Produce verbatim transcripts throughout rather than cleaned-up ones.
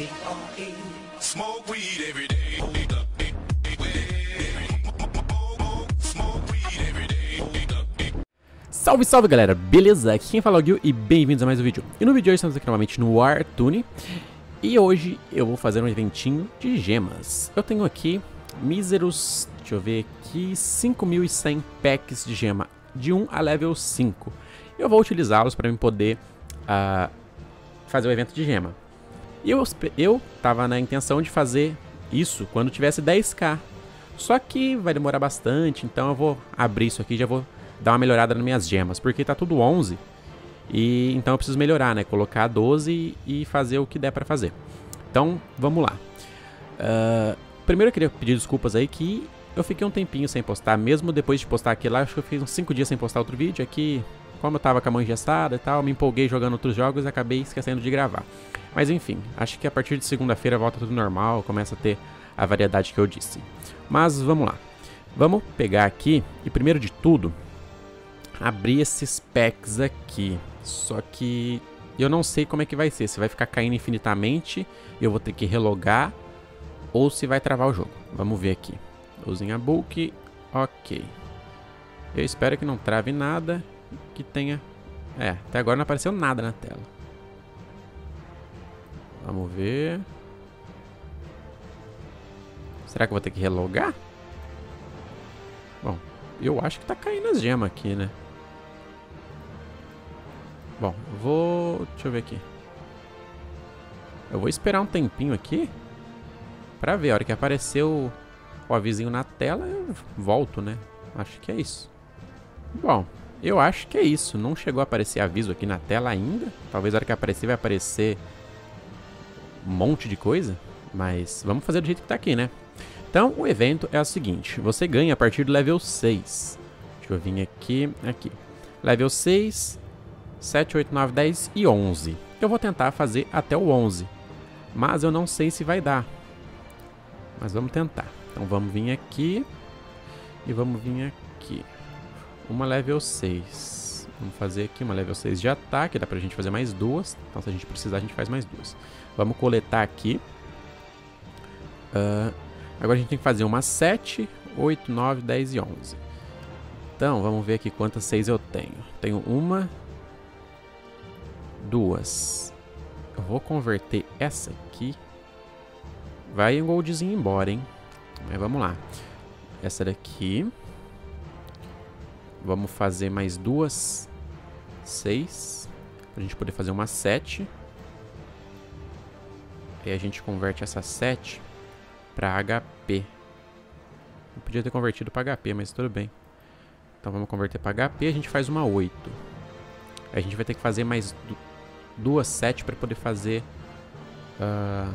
Smoke weed every day. Salve, salve galera, beleza? Aqui quem fala é o Gil e bem-vindos a mais um vídeo. E no vídeo de hoje estamos aqui novamente no Wartune. E hoje eu vou fazer um eventinho de gemas. Eu tenho aqui míseros, deixa eu ver aqui, cinco mil e cem packs de gema de um a level cinco. Eu vou utilizá-los para eu poder uh, fazer o evento de gema. E eu, eu tava na intenção de fazer isso quando tivesse dez k. Só que vai demorar bastante, então eu vou abrir isso aqui e já vou dar uma melhorada nas minhas gemas, porque tá tudo onze. E então eu preciso melhorar, né? Colocar doze e fazer o que der pra fazer. Então, vamos lá. Uh, primeiro eu queria pedir desculpas aí que eu fiquei um tempinho sem postar, mesmo depois de postar aquele lá. Acho que eu fiz uns cinco dias sem postar outro vídeo. Aqui, como eu tava com a mão engessada e tal, me empolguei jogando outros jogos e acabei esquecendo de gravar. Mas enfim, acho que a partir de segunda-feira volta tudo normal, começa a ter a variedade que eu disse. Mas vamos lá. Vamos pegar aqui e primeiro de tudo abrir esses packs aqui. Só que eu não sei como é que vai ser. Se vai ficar caindo infinitamente e eu vou ter que relogar, ou se vai travar o jogo. Vamos ver aqui. Using a book. Ok. Eu espero que não trave nada. Que tenha... É, até agora não apareceu nada na tela. Vamos ver. Será que eu vou ter que relogar? Bom, eu acho que tá caindo as gemas aqui, né? Bom, eu vou... Deixa eu ver aqui. Eu vou esperar um tempinho aqui pra ver. A hora que aparecer o, o avisinho na tela, eu volto, né? Acho que é isso. Bom, eu acho que é isso. Não chegou a aparecer aviso aqui na tela ainda. Talvez a hora que aparecer vai aparecer um monte de coisa. Mas vamos fazer do jeito que tá aqui, né? Então, o evento é o seguinte. Você ganha a partir do level seis. Deixa eu vir aqui. Aqui. Level seis... sete, oito, nove, dez e onze. Eu vou tentar fazer até o onze. Mas eu não sei se vai dar. Mas vamos tentar. Então vamos vir aqui. E vamos vir aqui. Uma level seis. Vamos fazer aqui uma level seis de ataque. Dá pra gente fazer mais duas. Então se a gente precisar a gente faz mais duas. Vamos coletar aqui. Uh, agora a gente tem que fazer uma sete, oito, nove, dez e onze. Então vamos ver aqui quantas seis eu tenho. Tenho uma... duas. Eu vou converter essa aqui. Vai um goldzinho embora, hein? Mas vamos lá. Essa daqui. Vamos fazer mais duas. Seis. Pra gente poder fazer uma sete. Aí a gente converte essa sete pra H P. Eu podia ter convertido pra H P, mas tudo bem. Então vamos converter pra H P. A gente faz uma oito. Aí a gente vai ter que fazer mais duas sete para poder fazer uh,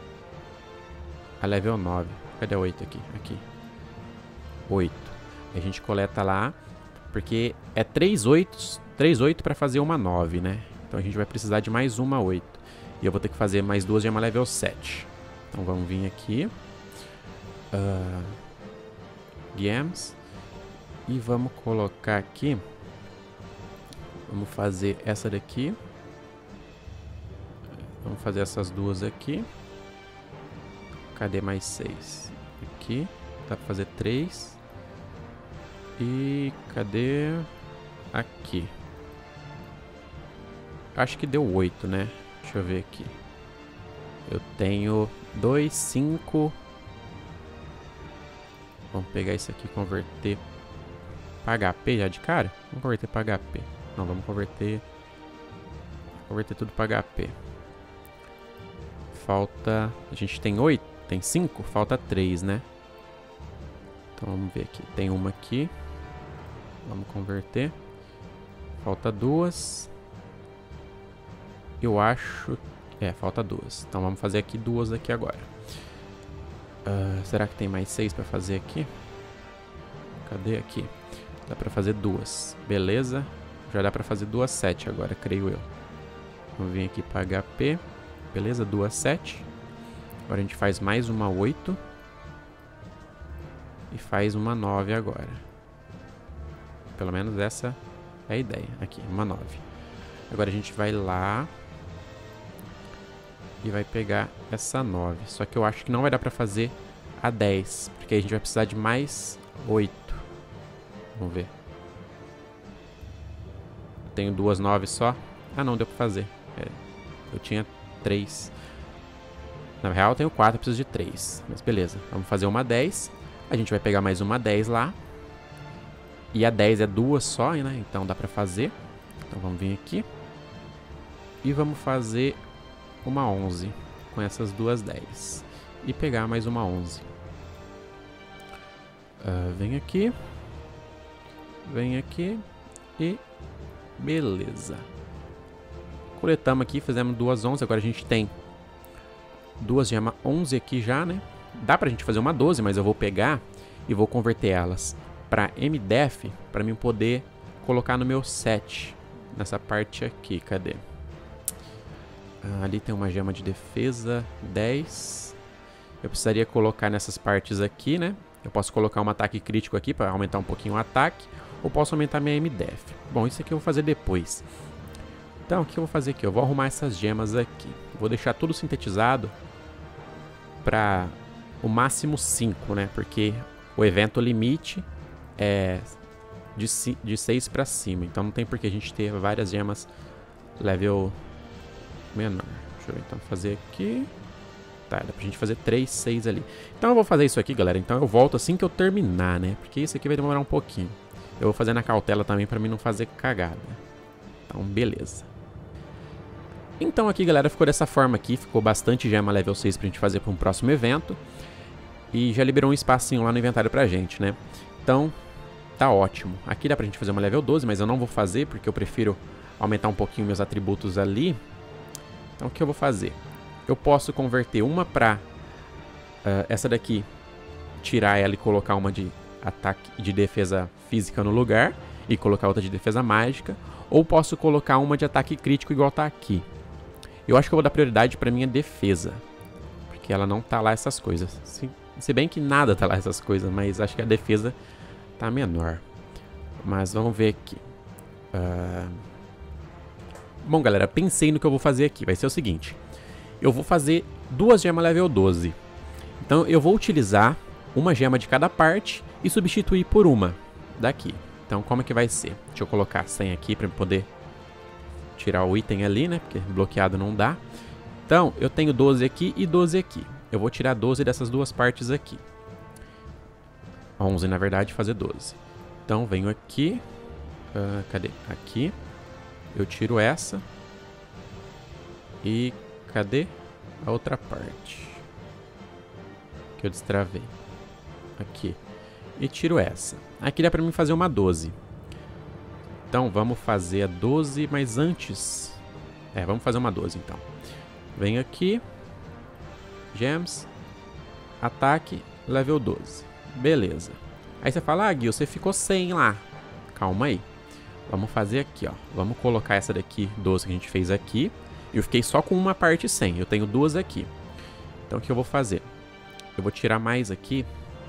a level nove. Cadê a oito aqui? Aqui. oito. A gente coleta lá, porque é três oito para fazer uma nove, né? Então a gente vai precisar de mais uma oito. E eu vou ter que fazer mais duas de uma level sete. Então vamos vir aqui. Uh, Games. E vamos colocar aqui. Vamos fazer essa daqui. Vamos fazer essas duas aqui. Cadê mais seis? Aqui. Dá pra fazer três. E cadê? Aqui. Acho que deu oito, né? Deixa eu ver aqui. Eu tenho dois, cinco. Vamos pegar isso aqui e converter para H P já de cara? Vamos converter para H P. Não, vamos converter. Converter tudo para H P. Falta... A gente tem oito? Tem cinco? Falta três, né? Então vamos ver aqui. Tem uma aqui. Vamos converter. Falta duas. Eu acho... É, falta duas. Então vamos fazer aqui duas aqui agora. Uh, será que tem mais seis para fazer aqui? Cadê aqui? Dá para fazer duas. Beleza. Já dá para fazer duas sete agora, creio eu. Vamos vir aqui para H P. Beleza, duas sete. Agora a gente faz mais uma oito. E faz uma nove agora. Pelo menos essa é a ideia. Aqui, uma nove. Agora a gente vai lá. e vai pegar essa nove. Só que eu acho que não vai dar pra fazer a dez, porque a gente vai precisar de mais oito. Vamos ver. Tenho duas nove só. Ah, não, deu pra fazer. É, eu tinha três. Na real eu tenho quatro, eu preciso de três. Mas beleza, vamos fazer uma dez. A gente vai pegar mais uma dez lá. E a dez é duas só, né? Então dá pra fazer. Então vamos vir aqui. E vamos fazer uma onze com essas duas dez. E pegar mais uma onze. Uh, vem aqui. Vem aqui. E beleza. Coletamos aqui, fizemos duas onze. Agora a gente tem duas gemas onze aqui já, né? Dá pra gente fazer uma doze, mas eu vou pegar e vou converter elas pra M D F, pra mim poder colocar no meu set. Nessa parte aqui, cadê? Ah, ali tem uma gema de defesa, dez. Eu precisaria colocar nessas partes aqui, né? Eu posso colocar um ataque crítico aqui para aumentar um pouquinho o ataque. Ou posso aumentar minha M D F. Bom, isso aqui eu vou fazer depois. Então, o que eu vou fazer aqui? Eu vou arrumar essas gemas aqui. Vou deixar tudo sintetizado para o máximo cinco, né? Porque o evento limite é de, de seis para cima. Então não tem por que a gente ter várias gemas level menor. Deixa eu então fazer aqui. Tá, dá pra gente fazer três, seis ali. Então eu vou fazer isso aqui, galera. Então eu volto assim que eu terminar, né? Porque isso aqui vai demorar um pouquinho. Eu vou fazer na cautela também pra mim não fazer cagada. Então, beleza. Então aqui, galera, ficou dessa forma aqui. Ficou bastante gema level seis pra gente fazer para um próximo evento. E já liberou um espacinho lá no inventário pra gente, né? Então, tá ótimo. Aqui dá pra gente fazer uma level doze, mas eu não vou fazer porque eu prefiro aumentar um pouquinho meus atributos ali. Então, o que eu vou fazer? Eu posso converter uma pra uh, essa daqui, tirar ela e colocar uma de ataque de defesa física no lugar e colocar outra de defesa mágica. Ou posso colocar uma de ataque crítico igual tá aqui. Eu acho que eu vou dar prioridade pra minha defesa, porque ela não tá lá essas coisas. Se, se bem que nada tá lá essas coisas, mas acho que a defesa tá menor. Mas vamos ver aqui. Uh... Bom, galera, pensei no que eu vou fazer aqui. Vai ser o seguinte. Eu vou fazer duas gemas level doze. Então eu vou utilizar uma gema de cada parte e substituir por uma daqui. Então como é que vai ser? Deixa eu colocar cem aqui para poder tirar o item ali, né? Porque bloqueado não dá. Então eu tenho doze aqui e doze aqui. Eu vou tirar doze dessas duas partes aqui. onze na verdade, fazer doze. Então venho aqui. Uh, cadê? Aqui. Eu tiro essa. E cadê a outra parte? Que eu destravei. Aqui. E tiro essa. Aqui dá pra mim fazer uma doze. Então vamos fazer a doze, mas antes... É, vamos fazer uma doze então. Venho aqui. Gems. Ataque. Level doze. Beleza. Aí você fala, ah, Gui, você ficou cem lá. Calma aí. Vamos fazer aqui, ó. Vamos colocar essa daqui, doze que a gente fez aqui. Eu fiquei só com uma parte cem. Eu tenho duas aqui. Então o que eu vou fazer? Eu vou tirar mais aqui.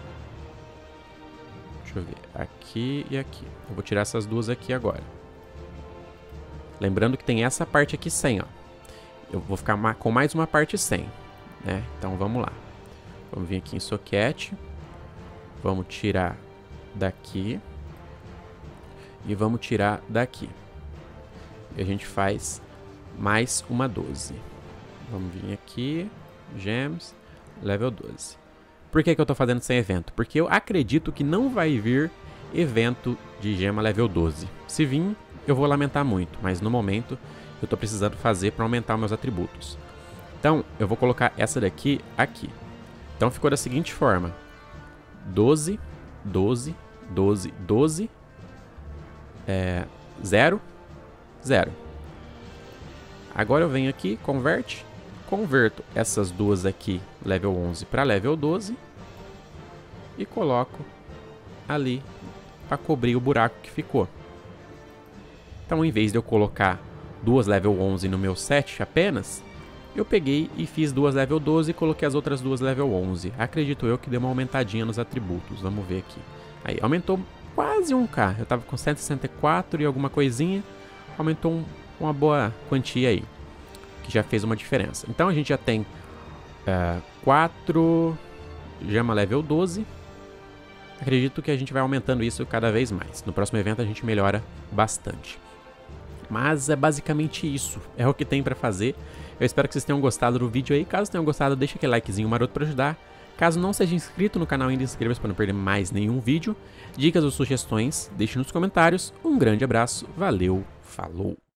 Deixa eu ver. Aqui e aqui. Eu vou tirar essas duas aqui agora. Lembrando que tem essa parte aqui cem, ó. Eu vou ficar com mais uma parte cem, né? Então vamos lá. Vamos vir aqui em socket. Vamos tirar daqui. E vamos tirar daqui. E a gente faz mais uma doze. Vamos vir aqui. Gems. Level doze. Por que que eu tô fazendo sem evento? Porque eu acredito que não vai vir evento de gema level doze. Se vir, eu vou lamentar muito. Mas no momento, eu tô precisando fazer para aumentar meus atributos. Então, eu vou colocar essa daqui aqui. Então ficou da seguinte forma. doze, doze, doze, doze. É, zero, zero. Agora eu venho aqui, converte. Converto essas duas aqui, level onze para level doze. E coloco ali para cobrir o buraco que ficou. Então, em vez de eu colocar duas level onze no meu set apenas, eu peguei e fiz duas level doze e coloquei as outras duas level onze. Acredito eu que deu uma aumentadinha nos atributos. Vamos ver aqui. Aí, aumentou quase um K. Eu tava com cento e sessenta e quatro e alguma coisinha. Aumentou um, uma boa quantia aí. que já fez uma diferença. Então a gente já tem uh, quatro gema level doze. Acredito que a gente vai aumentando isso cada vez mais. No próximo evento a gente melhora bastante. Mas é basicamente isso. É o que tem pra fazer. Eu espero que vocês tenham gostado do vídeo aí. Caso tenham gostado, deixa aquele likezinho maroto pra ajudar. Caso não seja inscrito no canal ainda, inscreva-se para não perder mais nenhum vídeo. Dicas ou sugestões, deixe nos comentários. Um grande abraço, valeu, falou!